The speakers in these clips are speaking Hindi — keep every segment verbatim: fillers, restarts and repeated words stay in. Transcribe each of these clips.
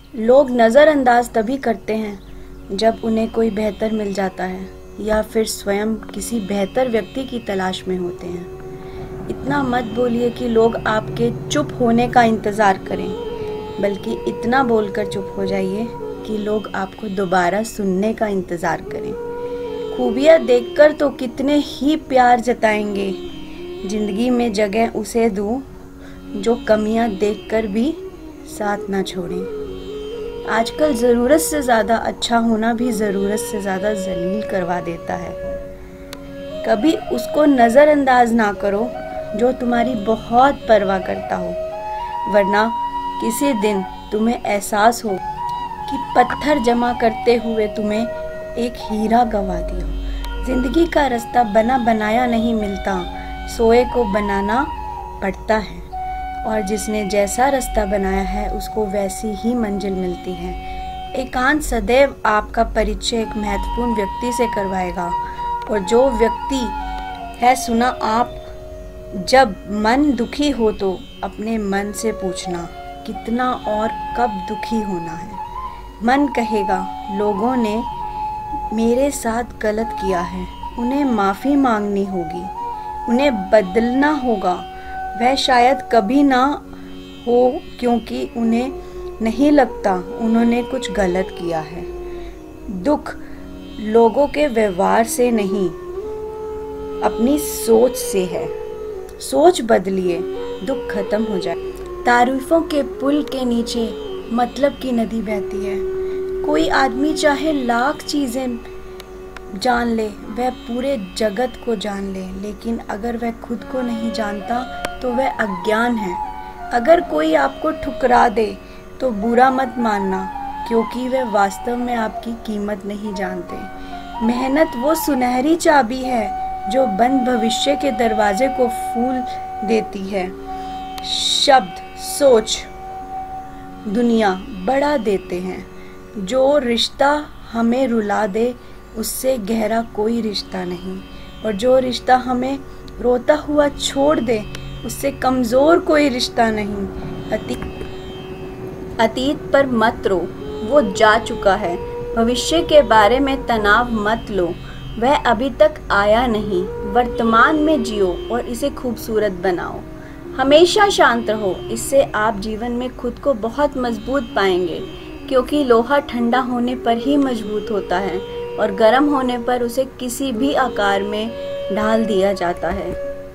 लोग नज़रअंदाज तभी करते हैं जब उन्हें कोई बेहतर मिल जाता है या फिर स्वयं किसी बेहतर व्यक्ति की तलाश में होते हैं। इतना मत बोलिए कि लोग आपके चुप होने का इंतज़ार करें, बल्कि इतना बोलकर चुप हो जाइए कि लोग आपको दोबारा सुनने का इंतज़ार करें। खूबियाँ देखकर तो कितने ही प्यार जताएंगे, ज़िंदगी में जगह उसे दूँ जो कमियाँ देखकर भी साथ ना छोड़ें। आजकल ज़रूरत से ज़्यादा अच्छा होना भी ज़रूरत से ज़्यादा जलील करवा देता है। कभी उसको नज़रअंदाज ना करो जो तुम्हारी बहुत परवाह करता हो, वरना किसी दिन तुम्हें एहसास हो कि पत्थर जमा करते हुए तुम्हें एक हीरा गंवा दिया। ज़िंदगी का रास्ता बना बनाया नहीं मिलता, सोए को बनाना पड़ता है, और जिसने जैसा रास्ता बनाया है उसको वैसी ही मंजिल मिलती है। एकांत सदैव आपका परिचय एक महत्वपूर्ण व्यक्ति से करवाएगा, और जो व्यक्ति है सुना आप जब मन दुखी हो तो अपने मन से पूछना कितना और कब दुखी होना है। मन कहेगा लोगों ने मेरे साथ गलत किया है, उन्हें माफ़ी मांगनी होगी, उन्हें बदलना होगा। वह शायद कभी ना हो क्योंकि उन्हें नहीं लगता उन्होंने कुछ गलत किया है। दुख लोगों के व्यवहार से नहीं, अपनी सोच से है। सोच बदलिए, दुख खत्म हो जाए। तारीफों के पुल के नीचे मतलब की नदी बहती है। कोई आदमी चाहे लाख चीज़ें जान ले, वह पूरे जगत को जान ले, लेकिन अगर वह खुद को नहीं जानता तो वह अज्ञान है। अगर कोई आपको ठुकरा दे तो बुरा मत मानना, क्योंकि वह वास्तव में आपकी कीमत नहीं जानते। मेहनत वो सुनहरी चाबी है जो बंद भविष्य के दरवाजे को खोल देती है। शब्द, सोच दुनिया बढ़ा देते हैं। जो रिश्ता हमें रुला दे उससे गहरा कोई रिश्ता नहीं, और जो रिश्ता हमें रोता हुआ छोड़ दे उससे कमज़ोर कोई रिश्ता नहीं। अतीत अतीत पर मत रो, वो जा चुका है। भविष्य के बारे में तनाव मत लो, वह अभी तक आया नहीं। वर्तमान में जियो और इसे खूबसूरत बनाओ। हमेशा शांत रहो, इससे आप जीवन में खुद को बहुत मजबूत पाएंगे, क्योंकि लोहा ठंडा होने पर ही मजबूत होता है और गर्म होने पर उसे किसी भी आकार में ढाल दिया जाता है।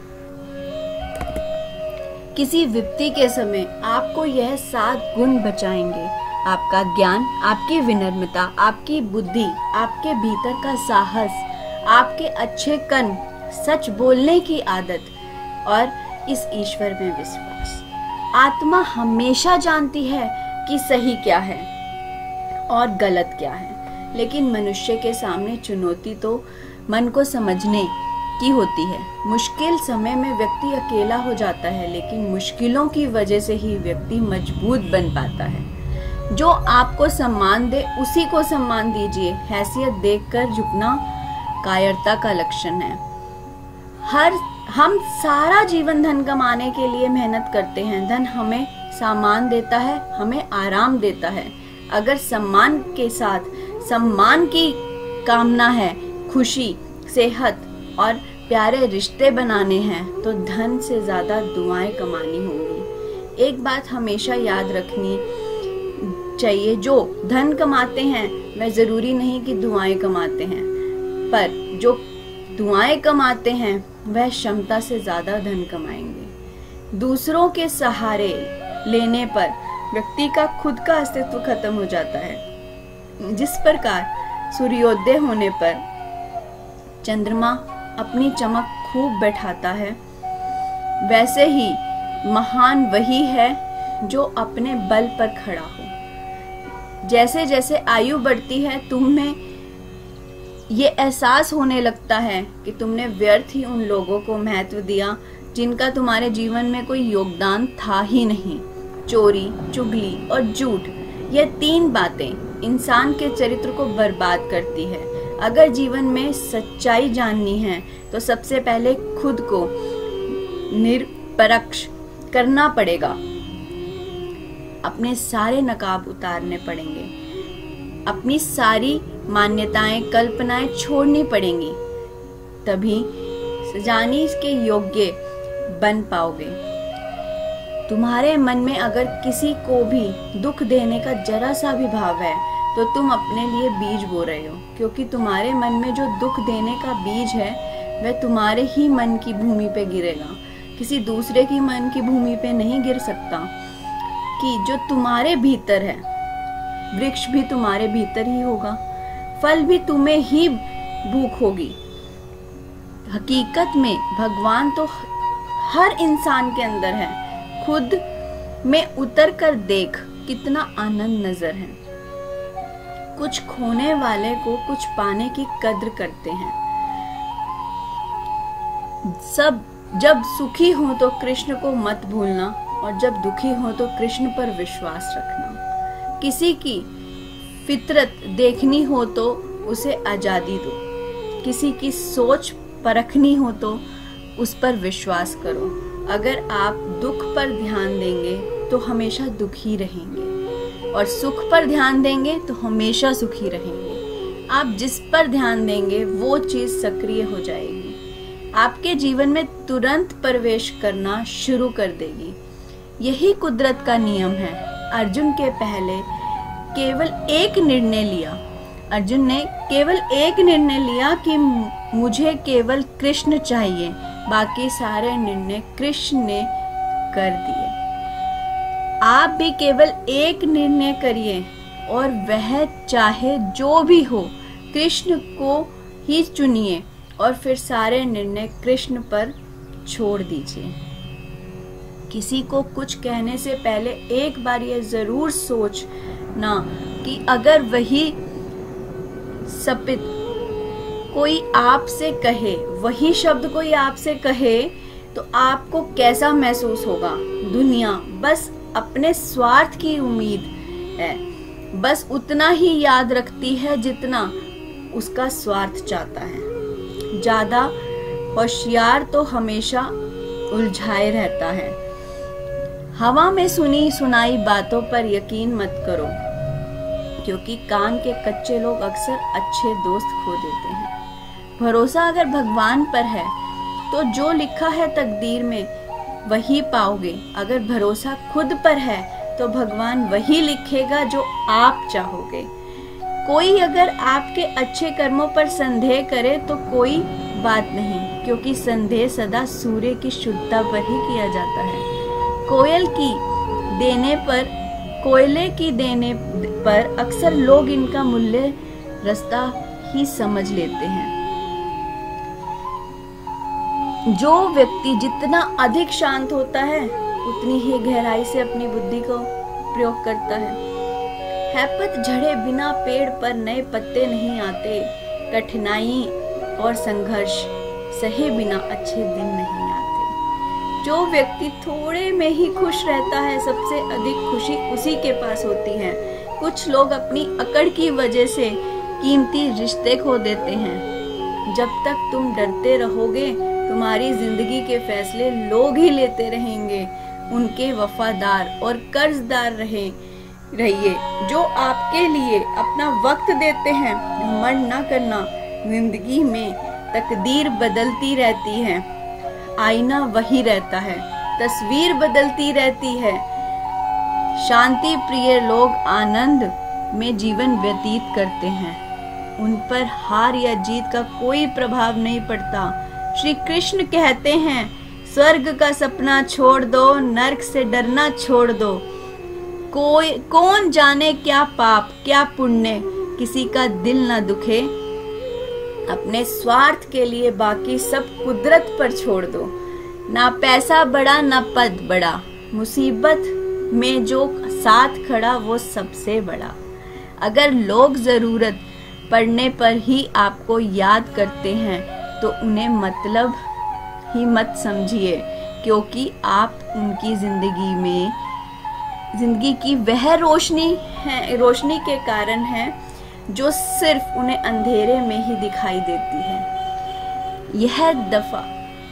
किसी विपत्ति के समय आपको यह सात गुण बचाएंगे: आपका ज्ञान, आपकी विनम्रता, आपकी बुद्धि, आपके भीतर का साहस, आपके अच्छे कर्म, सच बोलने की आदत और इस ईश्वर में विश्वास। आत्मा हमेशा जानती है कि सही क्या है और गलत क्या है, लेकिन मनुष्य के सामने चुनौती तो मन को समझने की होती है। मुश्किल समय में व्यक्ति अकेला हो जाता है, लेकिन मुश्किलों की वजह से ही व्यक्ति मजबूत बन पाता है। जो आपको सम्मान दे उसी को सम्मान दीजिए। हैसियत देखकर झुकना कायरता का लक्षण है। हर हम सारा जीवन धन कमाने के लिए मेहनत करते हैं। धन हमें सामान देता है, हमें आराम देता है। अगर सम्मान के साथ सम्मान की कामना है, खुशी, सेहत और प्यारे रिश्ते बनाने हैं, तो धन से ज्यादा दुआएं कमानी होंगी। एक बात हमेशा याद रखनी चाहिए, जो धन कमाते हैं वह जरूरी नहीं कि दुआएं कमाते हैं, पर जो दुआएं कमाते हैं वह क्षमता से ज्यादा धन कमाएंगे। दूसरों के सहारे लेने पर व्यक्ति का खुद का अस्तित्व खत्म हो जाता है। जिस प्रकार सूर्योदय होने पर चंद्रमा अपनी चमक खूब बैठाता है, वैसे ही महान वही है जो अपने बल पर खड़ा हो। जैसे जैसे आयु बढ़ती है, तुम्हें ये एहसास होने लगता है कि तुमने व्यर्थ ही उन लोगों को महत्व दिया जिनका तुम्हारे जीवन में कोई योगदान था ही नहीं। चोरी, चुगली और झूठ, ये तीन बातें इंसान के चरित्र को बर्बाद करती है। अगर जीवन में सच्चाई जाननी है तो सबसे पहले खुद को निरपेक्ष करना पड़ेगा। अपने सारे नकाब उतारने पड़ेंगे, अपनी सारी मान्यताएं कल्पनाएं छोड़नी पड़ेंगी, तभी सजाने के योग्य बन पाओगे। तुम्हारे मन में अगर किसी को भी दुख देने का जरा सा भी भाव है तो तुम अपने लिए बीज बो रहे हो, क्योंकि तुम्हारे मन में जो दुख देने का बीज है वह तुम्हारे ही मन की भूमि पे गिरेगा, किसी दूसरे की मन की भूमि पे नहीं गिर सकता। कि जो तुम्हारे भीतर है, वृक्ष भी तुम्हारे भीतर ही होगा, फल भी तुम्हें ही भूख होगी। हकीकत में भगवान तो हर इंसान के अंदर है। खुद में उतर कर देख कितना आनंद नजर है। कुछ खोने वाले को कुछ पाने की कद्र करते हैं। सब जब सुखी हो तो कृष्ण को मत भूलना, और जब दुखी हो तो कृष्ण पर विश्वास रखना। किसी की फितरत देखनी हो तो उसे आजादी दो, किसी की सोच परखनी हो तो उस पर विश्वास करो। अगर आप दुख पर ध्यान देंगे तो हमेशा दुखी रहेंगे, और सुख पर ध्यान देंगे तो हमेशा सुखी रहेंगे। आप जिस पर ध्यान देंगे वो चीज सक्रिय हो जाएगी, आपके जीवन में तुरंत प्रवेश करना शुरू कर देगी। यही कुदरत का नियम है। अर्जुन के पहले केवल एक निर्णय लिया, अर्जुन ने केवल एक निर्णय लिया कि मुझे केवल कृष्ण चाहिए, बाकी सारे निर्णय कृष्ण ने कर दिए। आप भी केवल एक निर्णय करिए, और वह चाहे जो भी हो कृष्ण को ही चुनिए, और फिर सारे निर्णय कृष्ण पर छोड़ दीजिए। किसी को कुछ कहने से पहले एक बार ये जरूर सोचना कि अगर वही सपित कोई आपसे कहे, वही शब्द कोई आपसे कहे तो आपको कैसा महसूस होगा। दुनिया बस अपने स्वार्थ की उम्मीद है, बस उतना ही याद रखती है जितना उसका स्वार्थ चाहता है। ज्यादा होशियार तो हमेशा उलझाए रहता है। हवा में सुनी सुनाई बातों पर यकीन मत करो, क्योंकि कान के कच्चे लोग अक्सर अच्छे दोस्त खो देते हैं। भरोसा अगर भगवान पर है तो जो लिखा है तकदीर में वही पाओगे। अगर भरोसा खुद पर है तो भगवान वही लिखेगा जो आप चाहोगे। कोई अगर आपके अच्छे कर्मों पर संदेह करे तो कोई बात नहीं, क्योंकि संदेह सदा सूर्य की शुद्धता पर ही किया जाता है। कोयल की देने पर कोयले की देने पर अक्सर लोग इनका मूल्य रास्ता ही समझ लेते हैं। जो व्यक्ति जितना अधिक शांत होता है उतनी ही गहराई से अपनी बुद्धि को प्रयोग करता है। हैपत झड़े बिना पेड़ पर नए पत्ते नहीं आते। कठिनाई और संघर्ष सहे बिना अच्छे दिन नहीं आते। जो व्यक्ति थोड़े में ही खुश रहता है, सबसे अधिक खुशी उसी के पास होती है। कुछ लोग अपनी अकड़ की वजह से कीमती रिश्ते खो देते हैं। जब तक तुम डरते रहोगे तुम्हारी जिंदगी के फैसले लोग ही लेते रहेंगे। उनके वफादार और कर्जदार रहे रहिए जो आपके लिए अपना वक्त देते हैं। घमंड न करना, जिंदगी में तकदीर बदलती रहती है, आईना वही रहता है, तस्वीर बदलती रहती है। शांति प्रिय लोग आनंद में जीवन व्यतीत करते हैं, उन पर हार या जीत का कोई प्रभाव नहीं पड़ता। श्री कृष्ण कहते हैं, स्वर्ग का सपना छोड़ दो, नरक से डरना छोड़ दो। कोई कौन जाने क्या पाप क्या पुण्य किसी का दिल न दुखे। अपने स्वार्थ के लिए बाकी सब कुदरत पर छोड़ दो। ना पैसा बड़ा ना पद बड़ा, मुसीबत में जो साथ खड़ा वो सबसे बड़ा। अगर लोग जरूरत पड़ने पर ही आपको याद करते हैं तो उन्हें मतलब ही मत समझिए, क्योंकि आप उनकी जिंदगी में जिंदगी की वह रोशनी है रोशनी के कारण है जो सिर्फ उन्हें अंधेरे में ही दिखाई देती है। यह दफा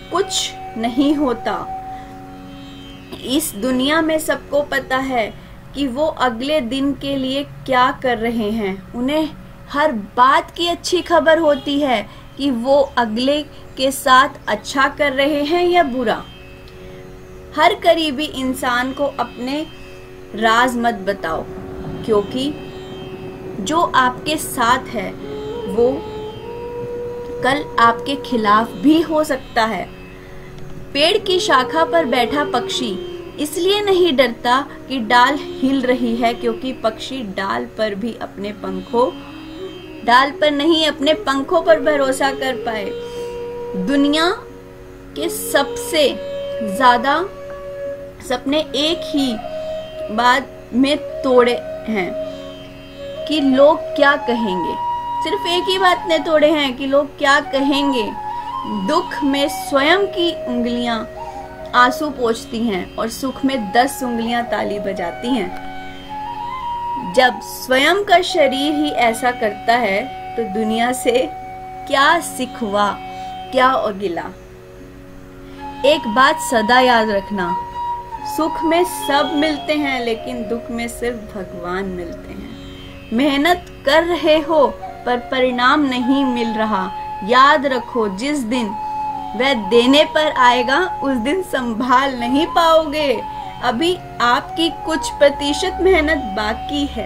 कुछ नहीं होता। इस दुनिया में सबको पता है कि वो अगले दिन के लिए क्या कर रहे हैं। उन्हें हर बात की अच्छी खबर होती है कि वो अगले के साथ अच्छा कर रहे हैं या बुरा। हर करीबी इंसान को अपने राज मत बताओ, क्योंकि जो आपके साथ है वो कल आपके खिलाफ भी हो सकता है। पेड़ की शाखा पर बैठा पक्षी इसलिए नहीं डरता कि डाल हिल रही है, क्योंकि पक्षी डाल पर भी अपने पंखों डाल पर नहीं अपने पंखों पर भरोसा कर पाए। दुनिया के सबसे ज्यादा सपने एक ही बात में तोड़े हैं कि लोग क्या कहेंगे। सिर्फ एक ही बात ने तोड़े हैं कि लोग क्या कहेंगे। दुख में स्वयं की उंगलियां आंसू पोंछती हैं और सुख में दस उंगलियां ताली बजाती हैं। जब स्वयं का शरीर ही ऐसा करता है तो दुनिया से क्या सिखवा, क्या गिला। एक बात सदा याद रखना, सुख में सब मिलते हैं लेकिन दुख में सिर्फ भगवान मिलते हैं। मेहनत कर रहे हो पर परिणाम नहीं मिल रहा, याद रखो जिस दिन वह देने पर आएगा उस दिन संभाल नहीं पाओगे। अभी आपकी कुछ प्रतिशत मेहनत बाकी है,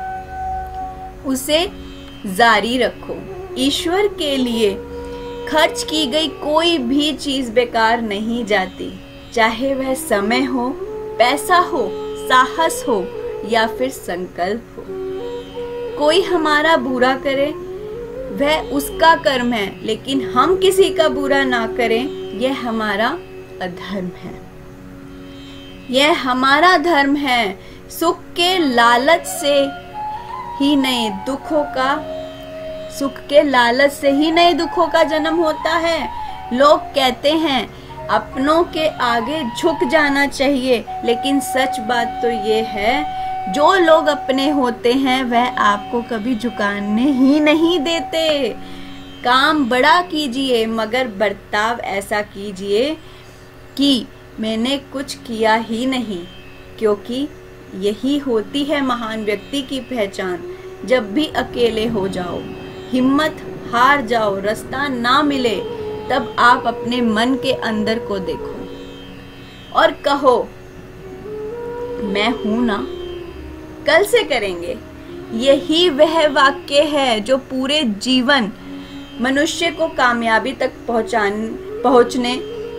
उसे जारी रखो। ईश्वर के लिए खर्च की गई कोई भी चीज बेकार नहीं जाती, चाहे वह समय हो, पैसा हो, साहस हो या फिर संकल्प हो। कोई हमारा बुरा करे वह उसका कर्म है, लेकिन हम किसी का बुरा ना करें यह हमारा अधर्म है। यह हमारा धर्म है। सुख के लालच से ही नए दुखों का सुख के लालच से ही नए दुखों का जन्म होता है। लोग कहते हैं अपनों के आगे झुक जाना चाहिए, लेकिन सच बात तो ये है जो लोग अपने होते हैं वह आपको कभी झुकाने ही नहीं देते। काम बड़ा कीजिए मगर बर्ताव ऐसा कीजिए कि मैंने कुछ किया ही नहीं, क्योंकि यही होती है महान व्यक्ति की पहचान। जब भी अकेले हो जाओ, हिम्मत हार जाओ, रास्ता ना मिले, तब आप अपने मन के अंदर को देखो और कहो मैं हूं ना, कल से करेंगे। यही वह वाक्य है जो पूरे जीवन मनुष्य को कामयाबी तक पहुंचाने पहुंचने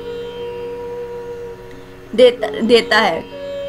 देता, देता है।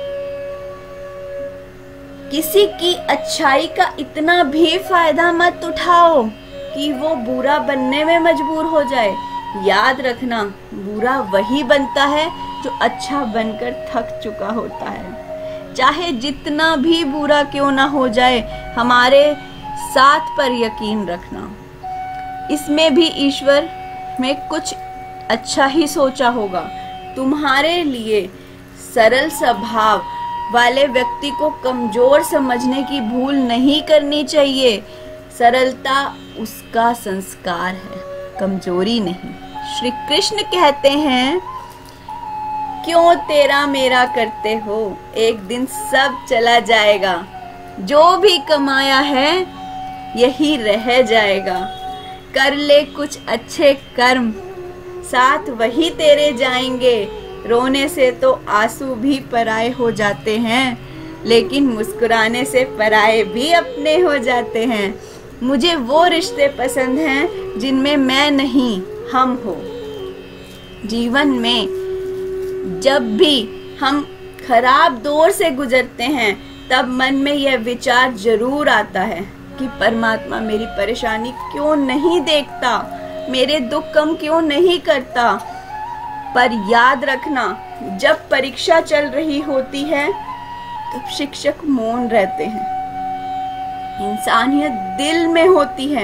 किसी की अच्छाई का इतना भी फायदा मत उठाओ कि वो बुरा बनने में मजबूर हो जाए। याद रखना, बुरा वही बनता है जो अच्छा बनकर थक चुका होता है। चाहे जितना भी बुरा क्यों ना हो जाए, हमारे साथ पर यकीन रखना, इसमें भी ईश्वर में कुछ अच्छा ही सोचा होगा। तुम्हारे लिए सरल स्वभाव वाले व्यक्ति को कमजोर समझने की भूल नहीं करनी चाहिए। सरलता उसका संस्कार है, कमजोरी नहीं। श्री कृष्ण कहते हैं, क्यों तेरा मेरा करते हो, एक दिन सब चला जाएगा। जो भी कमाया है यही रह जाएगा। कर ले कुछ अच्छे कर्म, साथ वही तेरे जाएंगे। रोने से तो आंसू भी पराए हो जाते हैं, लेकिन मुस्कुराने से पराए भी अपने हो जाते हैं। मुझे वो रिश्ते पसंद हैं जिनमें मैं नहीं, हम हो। जीवन में जब भी हम खराब दौर से गुजरते हैं तब मन में यह विचार जरूर आता है कि परमात्मा मेरी परेशानी क्यों नहीं देखता, मेरे दुख कम क्यों नहीं करता। पर याद रखना, जब परीक्षा चल रही होती है तब शिक्षक मौन रहते हैं। इंसानियत दिल में होती है।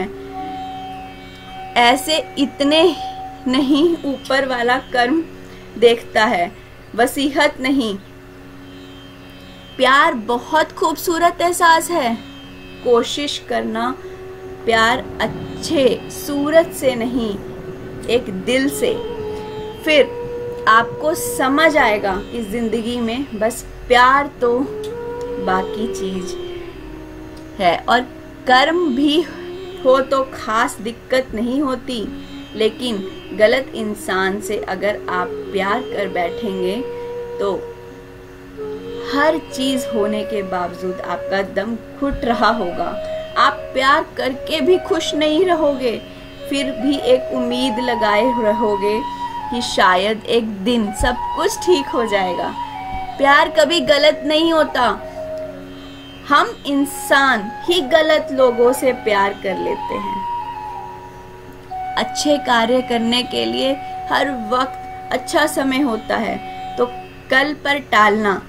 ऐसे इतने नहीं ऊपर वाला कर्म देखता है, वसीहत नहीं। प्यार बहुत खूबसूरत एहसास है। कोशिश करना प्यार अच्छे सूरत से नहीं, एक दिल से। फिर आपको समझ आएगा कि जिंदगी में बस प्यार तो बाकी चीज है। और कर्म भी हो तो खास दिक्कत नहीं होती, लेकिन गलत इंसान से अगर आप प्यार कर बैठेंगे तो हर चीज होने के बावजूद आपका दम घुट रहा होगा। आप प्यार करके भी खुश नहीं रहोगे, फिर भी एक उम्मीद लगाए रहोगे कि शायद एक दिन सब कुछ ठीक हो जाएगा। प्यार कभी गलत नहीं होता, हम इंसान ही गलत लोगों से प्यार कर लेते हैं। अच्छे कार्य करने के लिए हर वक्त अच्छा समय होता है, तो कल पर टालना,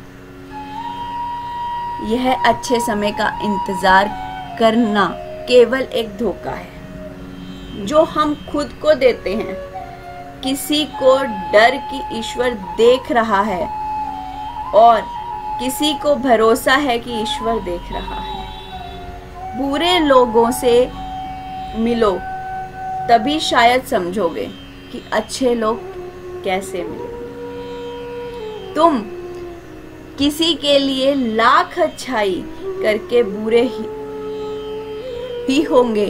यह अच्छे समय का इंतजार करना केवल एक धोखा है जो हम खुद को देते हैं। किसी को डर कि ईश्वर देख रहा है और किसी को भरोसा है कि ईश्वर देख रहा है। बुरे लोगों से मिलो तभी शायद समझोगे कि अच्छे लोग कैसे मिले। तुम किसी के लिए लाख अच्छाई करके बुरे ही, ही होंगे।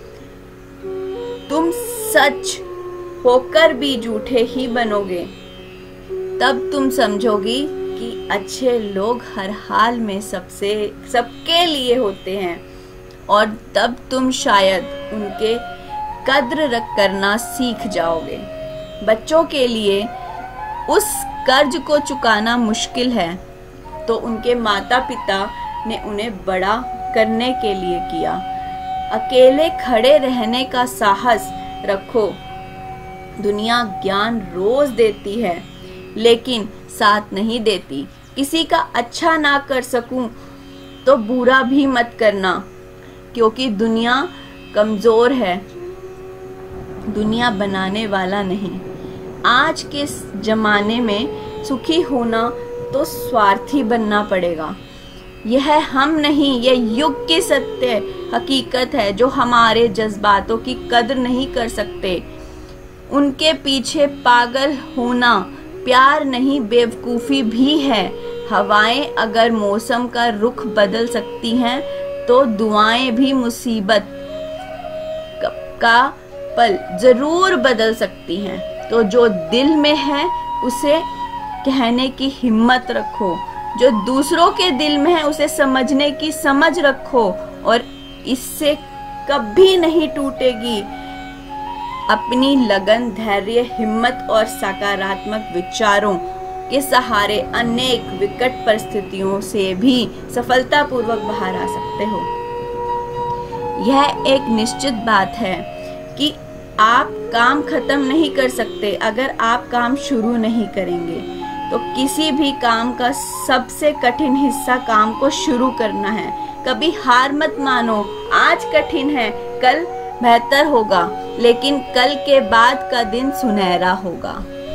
तुम सच होकर भी झूठे ही बनोगे। तब तुम समझोगी कि अच्छे लोग हर हाल में सबसे सबके लिए होते हैं, और तब तुम शायद उनके कद्र करना सीख जाओगे। बच्चों के लिए उस कर्ज को चुकाना मुश्किल है तो उनके माता पिता ने उन्हें बड़ा करने के लिए किया। अकेले खड़े रहने का साहस रखो। दुनिया ज्ञान रोज देती है लेकिन साथ नहीं देती। किसी का अच्छा ना कर सकूं तो बुरा भी मत करना, क्योंकि दुनिया कमजोर है, दुनिया बनाने वाला नहीं। आज के जमाने में सुखी होना तो स्वार्थी बनना पड़ेगा। यह हम नहीं, यह युग की सत्य हकीकत है। जो हमारे जज्बातों की कदर नहीं कर सकते, उनके पीछे पागल होना प्यार नहीं बेवकूफी भी है। हवाएं अगर मौसम का रुख बदल सकती हैं तो दुआएं भी मुसीबत का पल जरूर बदल सकती हैं। तो जो दिल में है उसे कहने की हिम्मत रखो, जो दूसरों के दिल में है उसे समझने की समझ रखो, और इससे कभी नहीं टूटेगी। अपनी लगन, धैर्य, हिम्मत और सकारात्मक विचारों के सहारे अनेक विकट परिस्थितियों से भी सफलतापूर्वक बाहर आ सकते हो। यह एक निश्चित बात है कि आप काम खत्म नहीं कर सकते अगर आप काम शुरू नहीं करेंगे। तो किसी भी काम का सबसे कठिन हिस्सा काम को शुरू करना है। कभी हार मत मानो। आज कठिन है, कल बेहतर होगा, लेकिन कल के बाद का दिन सुनहरा होगा।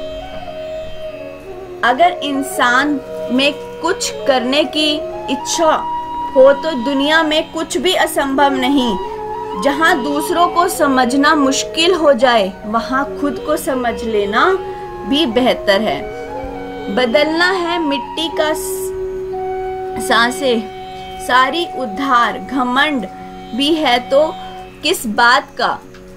अगर इंसान में कुछ करने की इच्छा हो तो दुनिया में कुछ भी असंभव नहीं। जहाँ दूसरों को समझना मुश्किल हो जाए, वहाँ खुद को समझ लेना भी बेहतर है। बदलना है मिट्टी का सांसे, सारी उद्धार घमंड भी है तो किस बात का।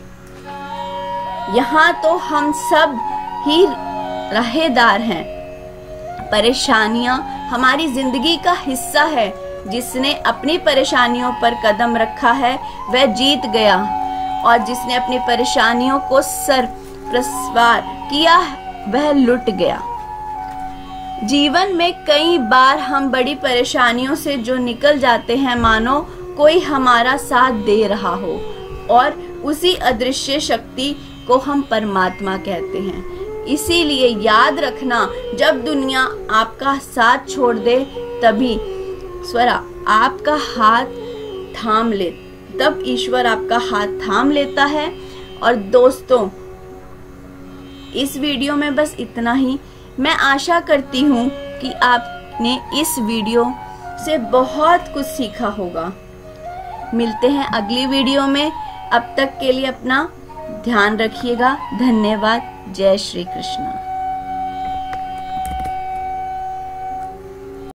यहाँ तो हम सब ही राहेदार हैं। परेशानियां हमारी जिंदगी का हिस्सा है। जिसने अपनी परेशानियों पर कदम रखा है वह जीत गया, और जिसने अपनी परेशानियों को सर प्रसवार किया वह लुट गया। जीवन में कई बार हम बड़ी परेशानियों से जो निकल जाते हैं, मानो कोई हमारा साथ दे रहा हो, और उसी अदृश्य शक्ति को हम परमात्मा कहते हैं। इसीलिए याद रखना, जब दुनिया आपका साथ छोड़ दे तभी स्वरा आपका हाथ थाम ले, तब ईश्वर आपका हाथ थाम लेता है। और दोस्तों, इस वीडियो में बस इतना ही। मैं आशा करती हूँ कि आपने इस वीडियो से बहुत कुछ सीखा होगा। मिलते हैं अगली वीडियो में। अब तक के लिए अपना ध्यान रखिएगा। धन्यवाद। जय श्री कृष्ण।